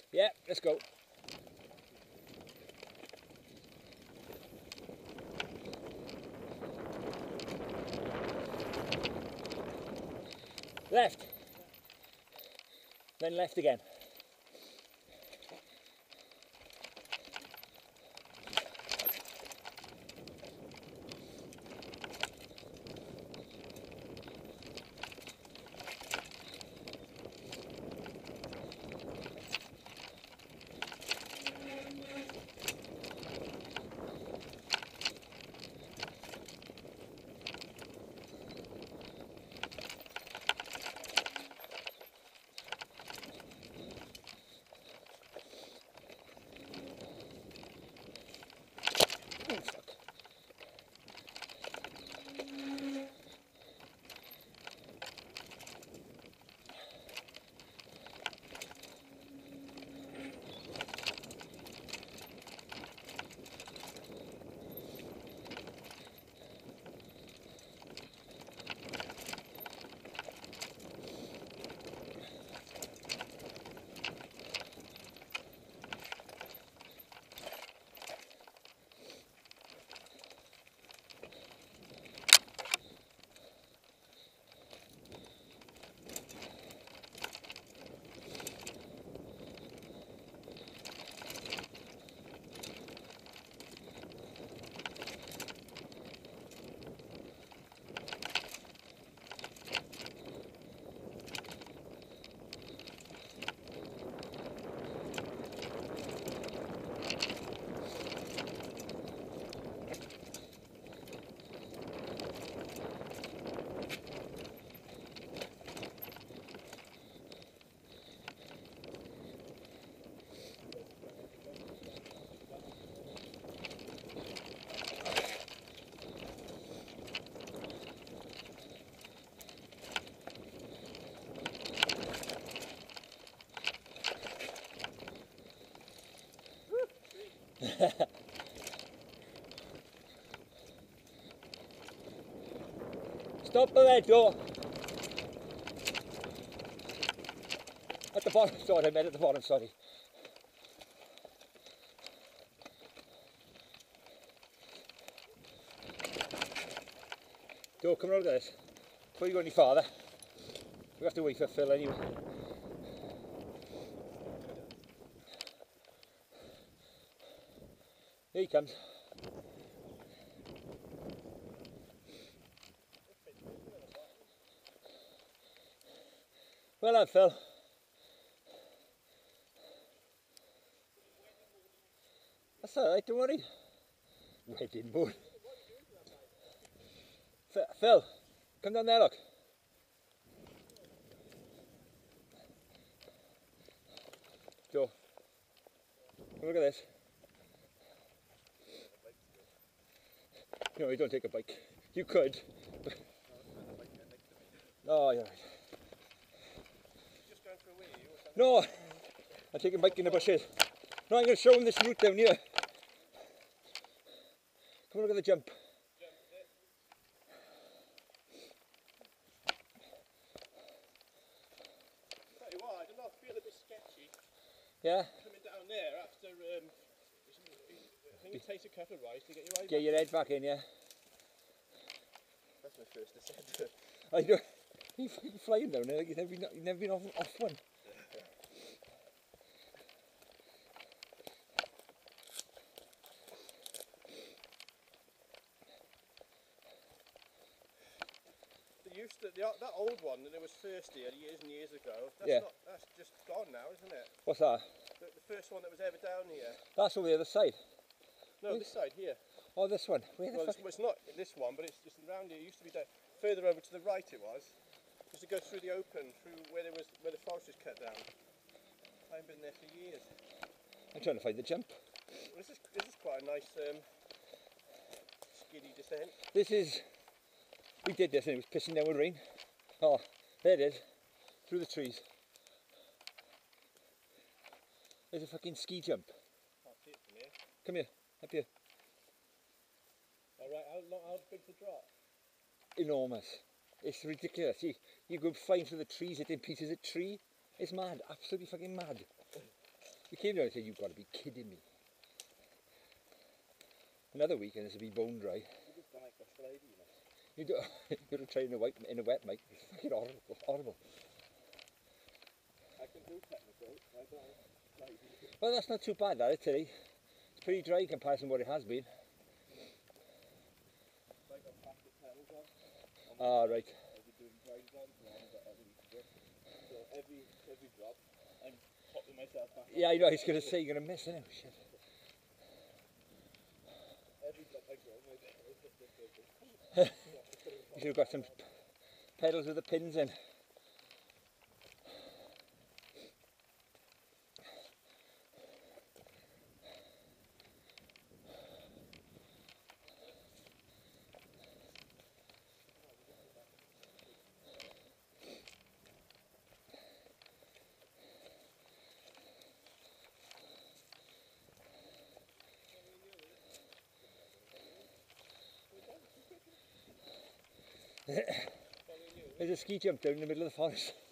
Yeah, let's go. Left. Then left again. Oh, fuck. Stop the red door. At the bottom, sorry, I meant at the bottom, sorry. Joe, come around at this. Before you go any farther, we have to wait for Phil anyway. Here he comes. Well done, Phil. That's alright, don't worry. Wedding mood. Phil, come down there, look. Joe, look at this. No, you don't take a bike. You could. Oh, you're right. No, I'm taking a bike in the bushes. No, I'm going to show him this route down here. Come on, look at the jump. Tell you what, I don't know, I feel a bit sketchy. Yeah? Coming down there after, I think it takes a couple of rides to get your eye Get your head back in, yeah? That's my first descent. I know. You're flying down there, like you've never been off one. That old one that was first here years and years ago, that's just gone now, isn't it? What's that? The first one that was ever down here. That's over the other side. No, this side here. Oh, this one. Where the fuck? It's not this one, but it's just around here. It used to be down, further over to the right it was. Just to go through the open, through where the forest was cut down. I haven't been there for years. I'm trying to find the jump. Well, this is quite a nice skiddy descent. We did this and it was pissing down with rain. Oh, there it is. Through the trees. There's a fucking ski jump. Can't see it from here. Come here, up here. Alright, how big's the drop? Enormous. It's ridiculous. You go flying through the trees, hitting pieces of tree. It's mad, absolutely fucking mad. We came down and said, you've got to be kidding me. Another weekend this will be bone dry. You do, you're trying in a wet mic. It's fucking horrible. Horrible. I can do technical. I don't like Well, that's not too bad, that today. It's pretty dry in comparison to what it has been. like a plastic pedals on. Ah, right. I'll be doing dry jobs and I haven't got any to do. So every drop, I'm popping myself back. Yeah, I know. I was going to say you're going to miss it. Oh, shit. Every drop I go, You should have got some pedals with the pins in. There's a ski jump down in the middle of the forest.